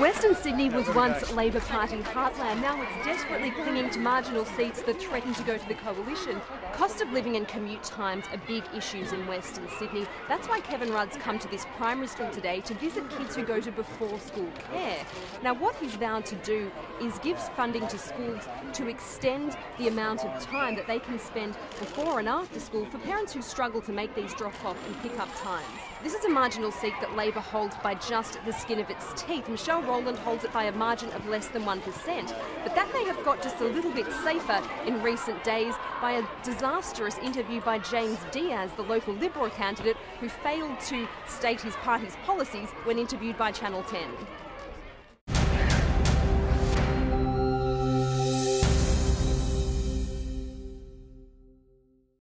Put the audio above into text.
Western Sydney was once Labor Party heartland. Now it's desperately clinging to marginal seats that threaten to go to the coalition. Cost of living and commute times are big issues in Western Sydney. That's why Kevin Rudd's come to this primary school today to visit kids who go to before school care. Now what he's vowed to do is give funding to schools to extend the amount of time that they can spend before and after school for parents who struggle to make these drop-off and pick-up times. This is a marginal seat that Labor holds by just the skin of its teeth. Michelle Rowland holds it by a margin of less than 1%. But that may have got just a little bit safer in recent days by a disastrous interview by James Diaz, the local Liberal candidate who failed to state his party's policies when interviewed by Channel 10.